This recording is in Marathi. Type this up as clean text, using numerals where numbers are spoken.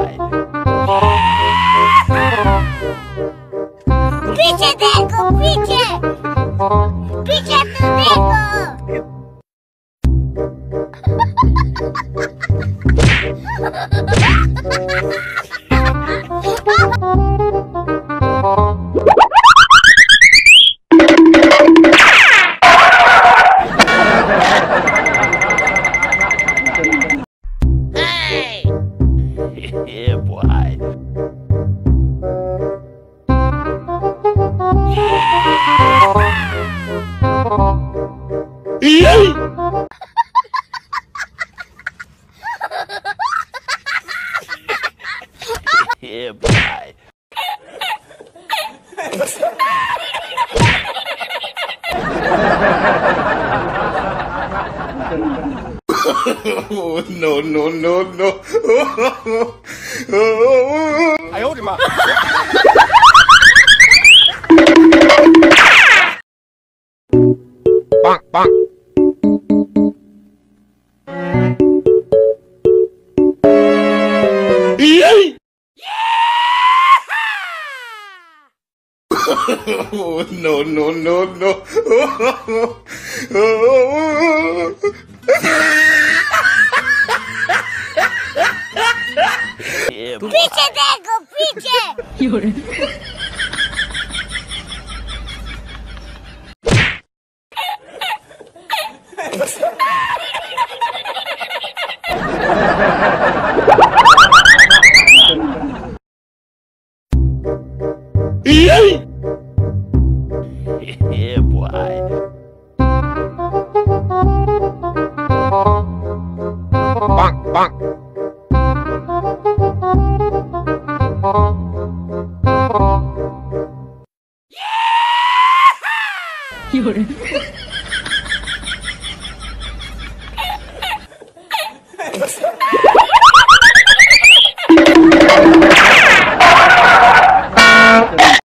पीछे देखो पीछे पीछे तू देखो Yeah, boy. Yeah, boy. Oh, no, no, no, no. 哎呦我的妈！ 棒棒。 Oh, no, no, no, no. Yeah, boy. पीछे देखो पीछे 有人。 Yeah, boy. Bang, bang. 有人。